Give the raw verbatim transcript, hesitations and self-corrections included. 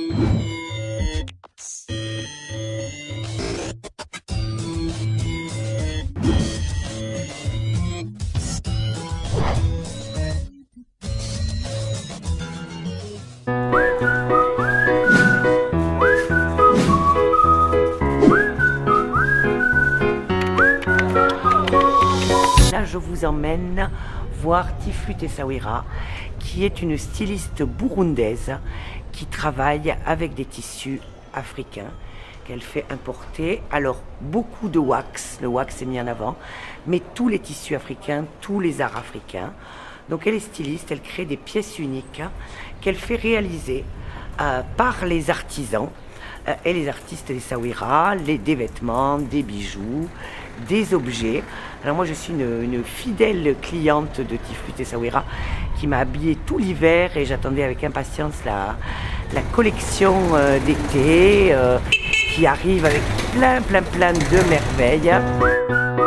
Là, je vous emmène voir Tiflu Tessaouira, qui est une styliste burundaise qui travaille avec des tissus africains qu'elle fait importer. Alors, beaucoup de wax, le wax est mis en avant, mais tous les tissus africains, tous les arts africains. Donc, elle est styliste, elle crée des pièces uniques qu'elle fait réaliser euh, par les artisans euh, et les artistes des Tessaouira, les, des vêtements, des bijoux, des objets. Alors moi je suis une, une fidèle cliente de Tiflu Tessaouira qui m'a habillée tout l'hiver et j'attendais avec impatience la, la collection euh, d'été euh, qui arrive avec plein plein plein de merveilles.